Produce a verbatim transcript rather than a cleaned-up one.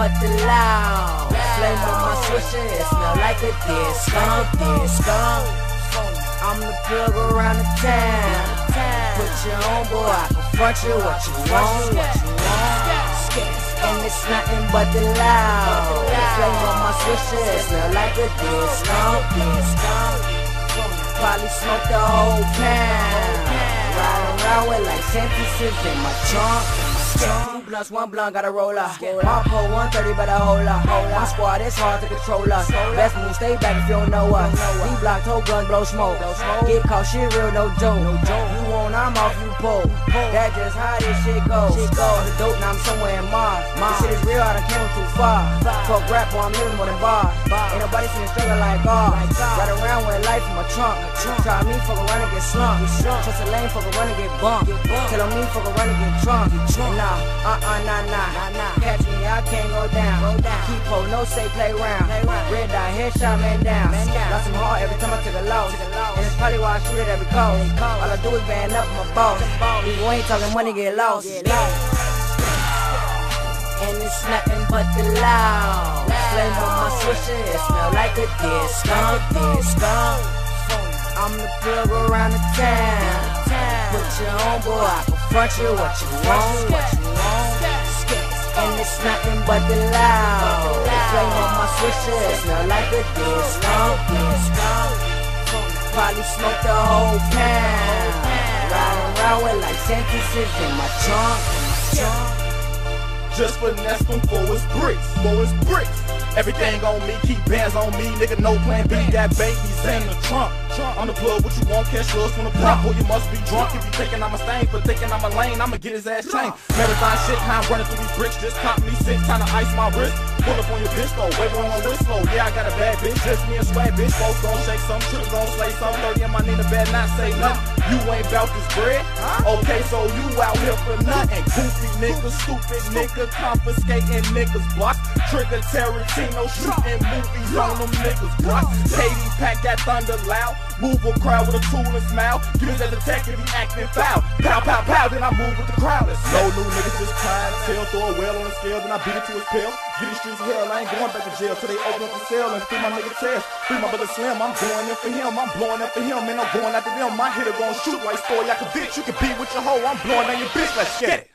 but the loud. Flame on my swisher, it smell like a dead skunk, dead skunk. I'm the plug around the town. Put you on, boy, I can front you what you want, what you want. And it's nothing but the loud. Flame on my swisher, it smell like a dead skunk, dead skunk. Probably smoke the whole pound. Riding around with like sentences in my trunk. Two blunts, one blunt, got a roller. My pole one thirty, but I hold up. My squad is hard to control us. Best move, stay back if you don't know us. We block, toe gun, blow smoke. Get caught, shit real, no joke. You want, I'm off, you pull. That's just how this shit goes. On the dope, now I'm somewhere in Mars. This shit is real, I done came too far. Fuck rap, boy, I'm living more than bars. Ain't nobody seen a struggle like ours. Ride around with life in my trunk. Try me, fuck around and get slumped. Trust a lane, fuck around and get bumped. Tell me, fuck around and get drunk. Nah, uh-uh, nah, nah. Catch me, I can't go down. Keep hold, no say, play round. Red dot, headshot, man down. Lost him hard every time I took a loss. And it's probably why I shoot at every call. All I do is band up my boss. People ain't talking money, get lost. And it's nothing but the loud. Flame on my swisher, it smell like a dead skunk, dead skunk. I'm the plug around the town. Put you on, boy, I can front you what you want, what you want. And it's nothing but the loud. Flame on my swisher, it smell like a dead skunk, dead skunk. Probably smoke the whole pound. Riding around with like sentences in my trunk. Just finesse them for his bricks, for his bricks. Everything on me, keep bands on me, nigga, no plan B, that baby's in the trunk. On the plug, what you want, cash slugs from the block. Boy, you must be drunk if you thinking I'm a stain. For thinking I'm a lane, I'ma get his ass chained. Marathon shit, how I'm running through these bricks. Just cop me six, time to ice my wrist. Pull up on your bitch, though, wave on my wrist, slow. Yeah, I got a bad bitch, just me and swag bitch. Folks gon' shake some, trips gon' slay some. thirty in my nigga, better not say nothing. You ain't bout this bread? Okay, so you out here for nothing. Goofy nigga, stupid nigga, confiscating niggas blocks. Trigger Tarantino, shooting movies on them niggas blocks. Katie Pack got thunder loud. Move a crowd with a tool and smile. Give me that detective, he acting foul. Pow, pow, pow, then I move with the crowd. Let's go. No new niggas just trying to tell. Throw a well on the scale, then I beat it to his pill. Get these streets hell, I ain't going back to jail till they open up the cell and free my nigga Tess. Free my brother Slim, I'm going in for him. I'm blowing up for him, and I'm going after them. My hitter gon' shoot like Story like a bitch. You can be with your hoe, I'm blowing on your bitch. Let's get it.